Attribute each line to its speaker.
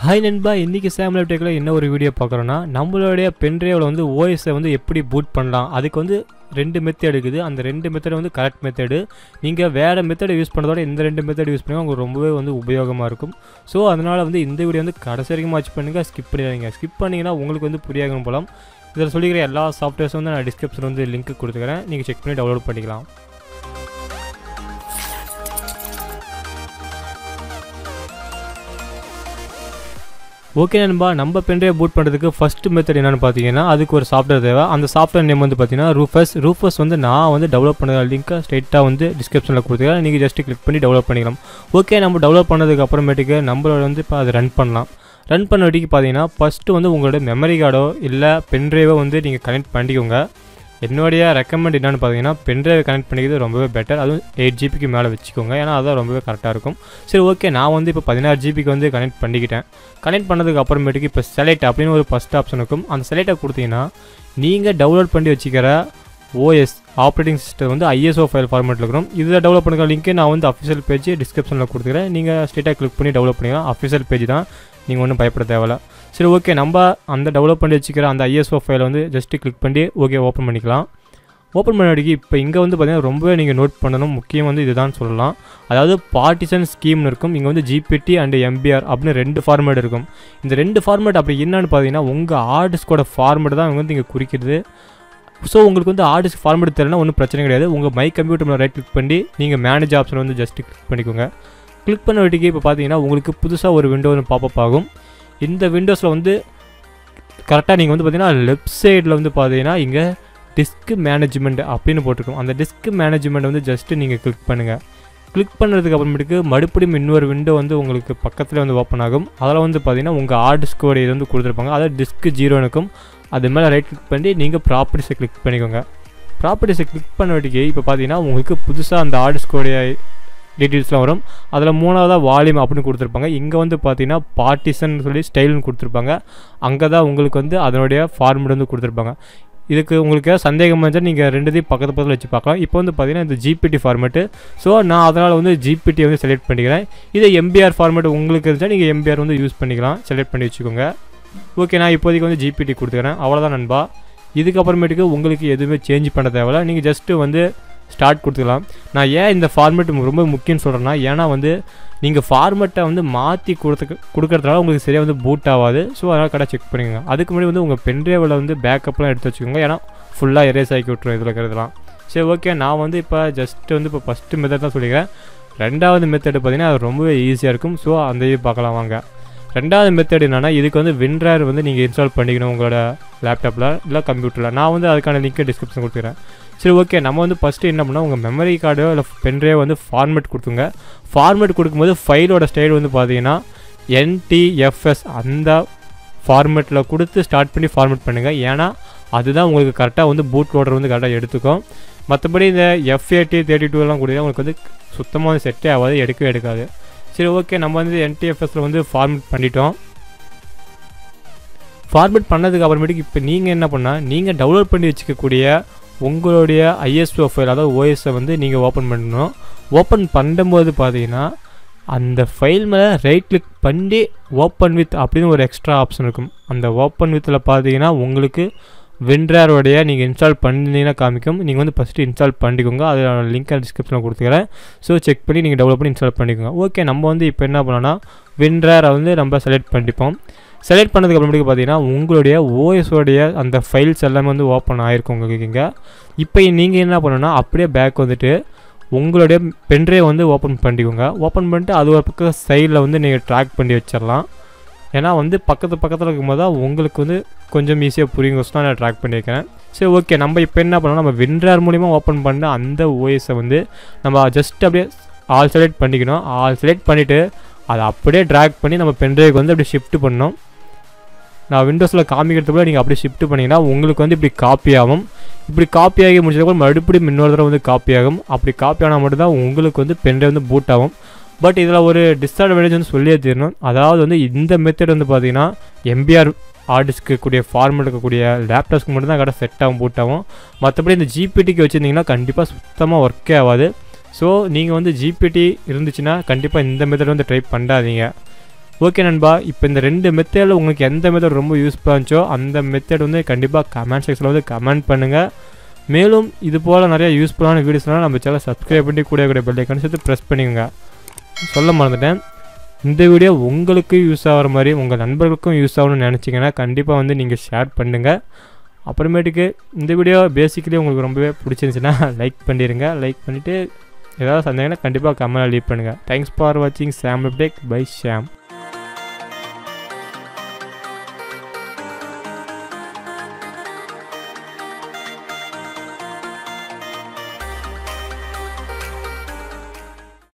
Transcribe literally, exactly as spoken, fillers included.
Speaker 1: Hi நண்பா, இன்றைக்கி சாம் live டெக்கில் என்ன ஒரு வீடியோ பார்க்குறோன்னா, நம்மளுடைய பென்ட்ரைவில் வந்து ஓஎஸை வந்து எப்படி பூட் பண்ணலாம். அதுக்கு வந்து ரெண்டு மெத்தட் இருக்குது. அந்த ரெண்டு மெத்தட் வந்து கரெக்ட் மெத்தடு. நீங்கள் வேறு மெத்தடை யூஸ் பண்ணுறதோட இந்த ரெண்டு மெத்தட் யூஸ் பண்ணி உங்களுக்கு ரொம்பவே வந்து உபயோகமாக இருக்கும். ஸோ அதனால் வந்து இந்த வீடியோ வந்து கடைசி வரைக்கும் வாட்ச் பண்ணுங்கள். ஸ்கிப் பண்ணிடுறீங்க. ஸ்கிப் பண்ணிங்கன்னா உங்களுக்கு வந்து புரியாகும் போகலாம். இதில் சொல்லிக்கிற எல்லா சாஃப்ட்வேர்ஸும் வந்து நான் டிஸ்கிரிப்ஷன் வந்து லிங்க் கொடுத்துக்கிறேன். நீங்கள் செக் பண்ணி டவுன்லோட் பண்ணிக்கலாம். ஓகே நண்பா, நம்ம பென்ட்ரைவ் பூட் பண்ணுறதுக்கு ஃபஸ்ட்டு மெத்தட் என்னென்னு பார்த்தீங்கன்னா, அதுக்கு ஒரு சாஃப்ட்வேர் தேவை. அந்த சாஃப்ட்வேர் நேம் வந்து பார்த்தீங்கன்னா ரூஃபஸ். ரூஃபஸ் வந்து நான் வந்து டெவலப் பண்ண லிங்க்கை ஸ்ட்ரெயிட்டாக வந்து டிஸ்கிரிப்ஷனில் கொடுத்துருக்கேன். நீங்கள் ஜஸ்ட்டு கிளிக் பண்ணி டெவலப் பண்ணிக்கலாம். ஓகே, நம்ம டெவலப் பண்ணதுக்கு அப்புறமேட்டுக்கு நம்மளோட வந்து இப்போ அதை ரன் பண்ணலாம். ரன் பண்ண வரைக்கும் பார்த்தீங்கன்னா ஃபஸ்ட்டு வந்து உங்களோட மெமரி கார்டோ இல்லை பென்ட்ரைவோ வந்து நீங்கள் கனெக்ட் பண்ணிக்கோங்க. என்னுடைய ரெக்கமெண்ட் என்னென்னு பார்த்தீங்கன்னா, பென்ட்ரைவை கனெக்ட் பண்ணிக்கிறது ரொம்பவே பெட்டர். அதுவும் எயிட் ஜிபிக்கு மேலே வச்சுக்கோங்க. ஏன்னா அதுதான் ரொம்பவே கரெக்டாக இருக்கும். சரி, ஓகே, நான் வந்து இப்போ பதினாறு ஜிபிக்கு வந்து கனெக்ட் பண்ணிக்கிட்டேன். கனெக்ட் பண்ணதுக்கு அப்புறமேட்டுக்கு இப்போ செலக்ட் அப்படின்னு ஒரு ஃபஸ்ட் ஆப்ஷன் இருக்கும். அந்த செலக்டை கொடுத்தீங்கன்னா நீங்கள் டவுன்லோட் பண்ணி வச்சுக்கிற ஓஎஸ் ஆப்ரேட்டிங் சிஸ்டம் வந்து ஐஎஸ்ஓ ஃபைல் ஃபார்மேட்டில் இருக்கும். இதில் டெவலப் பண்ணுற லிங்க்கே நான் வந்து அஃபிஷியல் பேஜ் டிஸ்கிரிப்ஷனில் கொடுத்துக்கிறேன். நீங்கள் ஸ்ட்ரெயிட்டாக கிளிக் பண்ணி டெவலப் பண்ணிக்கலாம். அஃபிஷியல் பேஜ் தான், நீங்கள் ஒன்றும் பயப்பட தேவையில்ல. சரி, ஓகே, நம்ம அந்த டெவலப் பண்ணி வச்சுக்கிற அந்த ஐஎஸ்ஓ ஃபைலை வந்து ஜஸ்ட்டு கிளிக் பண்ணி ஓகே ஓப்பன் பண்ணிக்கலாம். ஓப்பன் பண்ணி இப்போ இங்கே வந்து பார்த்திங்கன்னா ரொம்பவே நீங்கள் நோட் பண்ணணும். முக்கியம் வந்து இதுதான் சொல்லலாம். அதாவது பார்ட்டிஷன் ஸ்கீம்னு இருக்கும். இங்கே வந்து ஜிபிடி அண்ட் எம்பிஆர் அப்படின்னு ரெண்டு ஃபார்மேட் இருக்கும். இந்த ரெண்டு ஃபார்மேட் அப்படி என்னன்னு பார்த்தீங்கன்னா, உங்கள் ஹார்டிஸ்கோட ஃபார்மேட் தான் வந்து இங்கே குறிக்கிறது. ஸோ உங்களுக்கு வந்து ஹார்டிஸ்க் ஃபார்மேட் தெரியலனா ஒன்றும் பிரச்சனை கிடையாது. உங்கள் மை கம்ப்யூட்டர் மேலே ரைட் கிளிக் பண்ணி நீங்கள் மேனேஜ் ஆப்ஷன் வந்து ஜஸ்ட்டு கிளிக் பண்ணிக்கோங்க. கிளிக் பண்ண வட்டிக்கு இப்போ பார்த்தீங்கன்னா உங்களுக்கு புதுசாக ஒரு விண்டோ வந்து பாப்பப் ஆகும். இந்த விண்டோஸில் வந்து கரெக்டாக நீங்கள் வந்து பார்த்தீங்கன்னா லெஃப்ட் சைடில் வந்து பார்த்தீங்கன்னா இங்கே டிஸ்க் மேனேஜ்மெண்ட் அப்படின்னு போட்டிருக்கோம். அந்த டிஸ்க் மேனேஜ்மெண்ட் வந்து ஜஸ்ட்டு நீங்கள் கிளிக் பண்ணுங்கள். கிளிக் பண்ணுறதுக்கு அப்புறமேட்டுக்கு மறுபடியும் இன்னொரு விண்டோ வந்து உங்களுக்கு பக்கத்தில் வந்து ஓப்பன் ஆகும். அதில் வந்து பார்த்தீங்கன்னா உங்கள் ஹார்ட் டிஸ்கோட இது வந்து கொடுத்துருப்பாங்க. அதாவது டிஸ்க் ஜீரோனுக்கும் அது மேலே ரைட் கிளிக் பண்ணி நீங்கள் ப்ராப்பர்ட்டிஸை கிளிக் பண்ணிக்கோங்க. ப்ராப்பர்ட்டிஸை கிளிக் பண்ண வட்டிக்கு இப்போ பார்த்தீங்கன்னா உங்களுக்கு புதுசாக அந்த ஹார்ட் டிஸ்கோடைய டீட்டெயில்ஸ்லாம் வரும். அதில் மூணாவதாக வால்யூம் அப்படின்னு கொடுத்துருப்பாங்க. இங்கே வந்து பார்த்தீங்கன்னா பார்ட்டிஷன் சொல்லி ஸ்டைல்னு கொடுத்துருப்பாங்க. அங்கே தான் உங்களுக்கு வந்து அதனுடைய ஃபார்மேட் வந்து கொடுத்துருப்பாங்க. இதுக்கு உங்களுக்கு ஏதாவது சந்தேகம் இருந்தால் நீங்கள் ரெண்டுத்தையும் பக்கத்து பக்கத்தில் வச்சு பார்க்கலாம். இப்போ வந்து பார்த்தீங்கன்னா இந்த ஜிபிடி ஃபார்மேட்டு. ஸோ நான் அதனால் வந்து ஜிபிடி வந்து செலக்ட் பண்ணிக்கிறேன். இதே எம்பிஆர் ஃபார்மேட் உங்களுக்கு இருந்தால் நீங்கள் எம்பிஆர் வந்து யூஸ் பண்ணிக்கலாம். செலக்ட் பண்ணி வச்சுக்கோங்க. ஓகே, நான் இப்போதைக்கு வந்து ஜிபிடி கொடுத்துக்கிறேன். அவ்வளோதான் நண்பா. இதுக்கப்புறமேட்டுக்கு உங்களுக்கு எதுவுமே சேஞ்ச் பண்ண தேவையில்ல. நீங்கள் ஜஸ்ட்டு வந்து ஸ்டார்ட் கொடுத்துக்கலாம். நான் ஏன் இந்த ஃபார்மேட் ரொம்ப முக்கியம்னு சொல்கிறேன்னா, ஏன்னா வந்து நீங்கள் ஃபார்மேட்டை வந்து மாற்றி கொடுத்து கொடுக்கறதுனால உங்களுக்கு சரியாக வந்து பூட் ஆகாது. ஸோ அதனால் கடை செக் பண்ணிக்கோங்க. அதுக்கு முன்னாடி வந்து உங்கள் பென்ட்ரைவில் வந்து பேக்கப்லாம் எடுத்து வச்சுக்கோங்க. ஏன்னா ஃபுல்லாக எரேஸ் ஆக்கி விட்ருவோம் இதில் இருக்கிறதுலாம். சரி, ஓகே, நான் வந்து இப்போ ஜஸ்ட்டு வந்து இப்போ ஃபஸ்ட்டு மெத்தட் தான் சொல்லிக்கிறேன். ரெண்டாவது மெத்தடு பார்த்திங்கன்னா அது ரொம்பவே ஈஸியாக இருக்கும். ஸோ அந்த இது பார்க்கலாம் வாங்க. ரெண்டாவது மெத்தட் என்னென்னா, இதுக்கு வந்து வின்ரேர் வந்து நீங்கள் இன்ஸ்டால் பண்ணிக்கணும் உங்களோட லேப்டாப்பில் இல்லை கம்ப்யூட்டரில். நான் வந்து அதுக்கான லிங்க்கை டிஸ்கிரிப்ஷன் கொடுத்துக்கிறேன். சரி, ஓகே, நம்ம வந்து ஃபஸ்ட்டு என்ன பண்ணால் உங்கள் மெமரி கார்டோ இல்லை பென்ட்ரைவ் வந்து ஃபார்மேட் கொடுத்துங்க. ஃபார்மேட் கொடுக்கும்போது ஃபைலோட ஸ்டைல் வந்து பார்த்தீங்கன்னா என்டிஎஃப்எஸ் அந்த ஃபார்மேட்டில் கொடுத்து ஸ்டார்ட் பண்ணி ஃபார்மேட் பண்ணுங்கள். ஏன்னா அதுதான் உங்களுக்கு கரெக்டாக வந்து பூட் லோடர் வந்து கரெக்டாக எடுத்துக்கும். மற்றபடி இந்த எஃப் எயிட்டி தேர்ட்டி டூ எல்லாம் கொடுத்தா உங்களுக்கு வந்து சுத்தமாக வந்து செட்டே ஆகாது, எடுக்கவே எடுக்காது. சரி, ஓகே, நம்ம வந்து என்டிஎஃப்எஸில் வந்து ஃபார்மேட் பண்ணிட்டோம். ஃபார்மேட் பண்ணதுக்கு அப்புறமேட்டுக்கு இப்போ நீங்கள் என்ன பண்ணால், நீங்கள் டவுன்லோட் பண்ணி வச்சுக்கக்கூடிய உங்களுடைய ஐஎஸ்ஓ ஃபைல் அதாவது ஓஎஸை வந்து நீங்கள் ஓப்பன் பண்ணணும். ஓப்பன் பண்ணும்போது பார்த்தீங்கன்னா அந்த ஃபைல் மேலே ரைட் கிளிக் பண்ணி ஓப்பன் வித் அப்படின்னு ஒரு எக்ஸ்ட்ரா ஆப்ஷன் இருக்கும். அந்த ஓப்பன் வித்தில் பார்த்தீங்கன்னா உங்களுக்கு வின்ரேரோடைய நீங்கள் இன்ஸ்டால் பண்ணிங்கன்னா காமிக்கும். நீங்கள் வந்து ஃபஸ்ட்டு இன்ஸ்டால் பண்ணிக்கோங்க. அதோட லிங்க் டிஸ்கிரிப்ஷனில் கொடுத்துக்கிறேன். ஸோ செக் பண்ணி நீங்கள் டெவலப் பண்ணி இன்ஸ்டால் பண்ணிக்கோங்க. ஓகே, நம்ம வந்து இப்போ என்ன பண்ணோன்னா வின்ரேரை வந்து நம்ம செலக்ட் பண்ணிப்போம். செலக்ட் பண்ணதுக்கு அப்புறமேட்டுக்கு பார்த்தீங்கன்னா உங்களுடைய ஓஎஸோடைய அந்த ஃபைல்ஸ் எல்லாமே வந்து ஓப்பன் ஆகிருக்கும் உங்களுக்கு இங்கே. இப்போ நீங்கள் என்ன பண்ணணும்னா அப்படியே பேக் வந்துட்டு உங்களுடைய பென்ட்ரைவ் வந்து ஓப்பன் பண்ணிக்கோங்க. ஓப்பன் பண்ணிட்டு அது ஒரு பக்கம் சைடில் வந்து நீங்கள் ட்ராக் பண்ணி வச்சிடலாம். ஏன்னா வந்து பக்கத்து பக்கத்தில் இருக்கும்போது தான் உங்களுக்கு வந்து கொஞ்சம் ஈஸியாக புரியுங்கோஸ்னா நான் ட்ராக் பண்ணியிருக்கேன். சரி, ஓகே, நம்ம இப்போ என்ன பண்ணோம், நம்ம வின்ரேர் மூலிமா ஓப்பன் பண்ண அந்த ஓஎஸை வந்து நம்ம ஜஸ்ட் அப்படியே ஆல் செலக்ட் பண்ணிக்கணும். ஆல் செலக்ட் பண்ணிவிட்டு அதை அப்படியே ட்ராக் பண்ணி நம்ம பென்ட்ரைவுக்கு வந்து அப்படியே ஷிஃப்ட் பண்ணணும். நான் விண்டோஸில் காமிக்கிறதுக்குள்ள நீங்கள் அப்படி ஷிஃப்ட் பண்ணிங்கன்னா உங்களுக்கு வந்து இப்படி காப்பி ஆகும். இப்படி காப்பி ஆகி முடிச்சதுக்கு மறுபடியும் இன்னொரு தடவை வந்து காப்பி ஆகும். அப்படி காப்பி ஆனால் மட்டும்தான் உங்களுக்கு வந்து பென்ட்ரைவ் வந்து பூட் ஆகும். பட் இதில் ஒரு டிஸ்அட்வான்டேஜ் வந்து சொல்லியே தீரணும். அதாவது வந்து இந்த மெத்தட் வந்து பார்த்தீங்கன்னா எம்பிஆர் ஹார்ட் டிஸ்க்கு கூடிய ஃபார்மேட் இருக்கக்கூடிய லேப்டாப்ஸ்க்கு மட்டும் தான் கடை செட் ஆகும் பூட் ஆகும். மற்றபடி இந்த ஜிபிடிக்கு வச்சுருந்தீங்கன்னா கண்டிப்பாக சுத்தமாக ஒர்க்கே ஆகாது. ஸோ நீங்கள் வந்து ஜிபிடி இருந்துச்சுன்னா கண்டிப்பாக இந்த மெத்தட் வந்து ட்ரை பண்ணாதீங்க. ஓகே நண்பா, இப்போ இந்த ரெண்டு மெத்தடில் உங்களுக்கு எந்த மெத்தட் ரொம்ப யூஸ்ஃபுல்லாக இருந்துச்சோ அந்த மெத்தட் வந்து கண்டிப்பாக கமெண்ட் செக்ஷனில் வந்து கமெண்ட் பண்ணுங்கள். மேலும் இது போல் நிறையா யூஸ்ஃபுல்லான வீடியோஸ்லாம் நம்ம சேனல் சப்ஸ்கிரைப் பண்ணி கூட கூட பெல் ஐக்கான் சேர்த்து ப்ரெஸ் பண்ணிக்கோங்க. சொல்ல மறந்துட்டேன், இந்த வீடியோ உங்களுக்கு யூஸ் ஆகிற மாதிரி உங்கள் நண்பர்களுக்கும் யூஸ் ஆகணும்னு நினச்சிங்கன்னா கண்டிப்பாக வந்து நீங்கள் ஷேர் பண்ணுங்கள். அப்புறமேட்டுக்கு இந்த வீடியோ பேசிக்கலி உங்களுக்கு ரொம்பவே பிடிச்சிருந்துச்சுன்னா லைக் பண்ணிடுங்க. லைக் பண்ணிவிட்டு ஏதாவது சந்தேகம்னா கண்டிப்பாக கமெண்ட் லீவ் பண்ணுங்கள். தேங்க்ஸ் ஃபார் வாட்சிங் சாம் அப்டேட் பை ஷாம்.